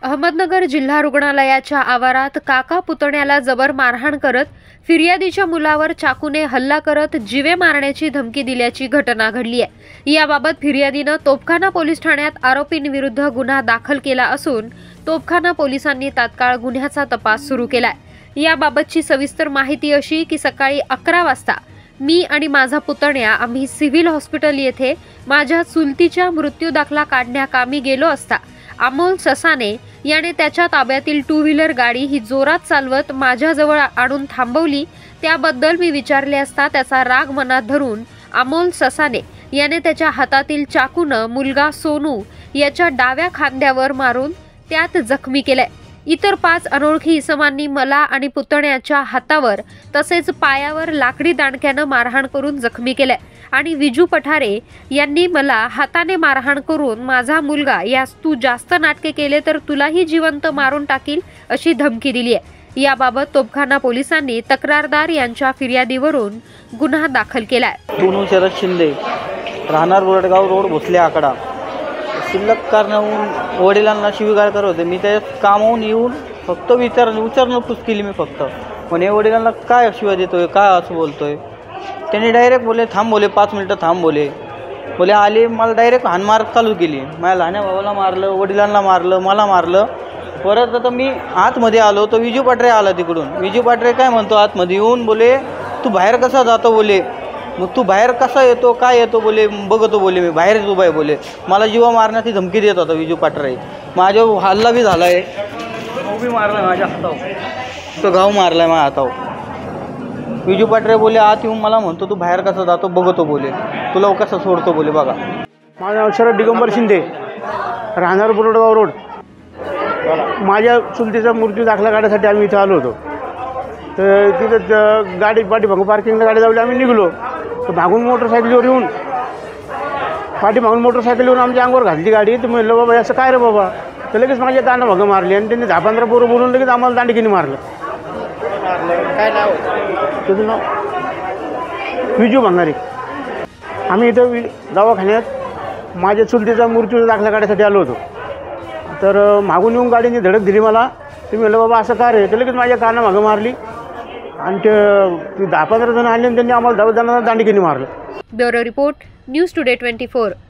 अहमदनगर जिल्हा रुग्णालयाच्या आवारात काका पुतण्याला जबर मारहाण करत फिर्यादीच्या मुलावर चाकूने हल्ला करत जीवे मारण्याची धमकी दिल्याची घटना घडली आहे। याबाबत फिर्यादीनं तोफखाना पोलीस ठाण्यात आरोपींविरुद्ध गुन्हा दाखल केला असून तोफखाना पोलिसांनी तात्काळ गुन्ह्याचा तपास सुरू केलाय। याबाबतची सविस्तर माहिती अशी की सकाळी 11 वाजता मी आणि माझा पुतण्या आम्ही सिव्हिल हॉस्पिटल येथे माझ्या चुलतीच्या मृत्यू दाखला काढण्याकामी गेलो असता अमोल ससाने याने त्याच्या ताब्यातील 2 व्हीलर गाडी ही जोरात चालवत माझ्याजवळ आणून थांबवली। त्याबद्दल मी विचारले असता त्याचा राग मनात धरून अमोल ससाने याने त्याच्या हातातील चाकूने मुलगा सोनू याच्या डाव्या खांद्यावर मारून त्यात जखमी केले। इतर 5 अनोळखी इसमांनी मला आणि पुतण्याच्या हातावर तसेच पायावर लाकडी दांडक्याने मारहाण करून जखमी केले आणि विजू पठारे यांनी मला हाताने मारहाण करून माझा मुलगा यास तू जास्त नाटके केले तर तुलाही जिवंत मारून टाकील अशी धमकी दिली आहे। याबाबत तोफखाना पोलिसांनी तक्रारदार यांच्या फिर्यादीवरून गुन्हा दाखल केलाय। सोनू शरद शिंदे, राहणार बोरडगाव रोड, भोसले आकडा। शिल्लक कारणावरून वडिलांना शिवीगाळ करत होते। मी त्या कामावून येऊन फक्त विचारणं केली मी फक्त म्हणे वडिलांना काय शिवाय देतोय, काय असं बोलतोय। त्यांनी डायरेक्ट बोले थांब, बोले 5 मिनटं थांब, बोले आले मला डायरेक्ट हाणमार चालू केली। माझ्या लहान्या भावाला मारलं, वडिलांना मारलं, मला मारलं। परत आता मी आतमध्ये आलो तर विजू पाटरे आला तिकडून। विजू पाटरे काय म्हणतो आतमध्ये येऊन, बोले तू बाहेर कसा जातो, बोले मग तू बाहेर कसा येतो, काय येतो, बोले बघतो, बोले मी बाहेर उभा आहे, बोले मला जीवा मारण्याची धमकी देत होता विजू पाटरे। माझ्यावर हल्ला बी झाला आहे, उभी मारला माझ्या हातावर, तो घाव मारला आहे माझ्या हातावर। विजू पाटरे बोले आत येऊन मला म्हणतो तू बाहेर कसा जातो बघतो, बोले तुला कसं सोडतो, बोले बघा। माझं नाव शरद दिगंबर शिंदे, राहणार बोरडगाव रोड। माझ्या चुलतीचा मृत्यू दाखला काढण्यासाठी आम्ही इथं आलो होतो। तर तिथं गाडी पाठीमागून पार्किंगला गाडी लावली, आम्ही निघलो तर मागून मोटरसायकलीवर येऊन पाठीमागून मोटरसायकलीवर आमच्या अंगावर घातली गाडी। तर म्हणलं बाबा असं काय रे बाबा, तर लगेच माझ्या दांडा मारली आणि त्यांनी 10-15 पोरं बोलून लगेच आम्हाला दांडकीने मारलं। काय नाव तुझं नाव? विजू भंगारी। आम्ही इथं दवाखान्यात माझ्या चुलतीचा मृत्यू दाखला काढण्यासाठी आलो होतो। तर मागून येऊन गाडीने धडक दिली मला। ते म्हणलं बाबा असं काय रे, तर लगेच माझ्या कानामागं मारली आणि ते 10-15 जण आले आणि त्यांनी आम्हाला 10 जणांना दांडकीने मारलं। Bureau report, news today 24।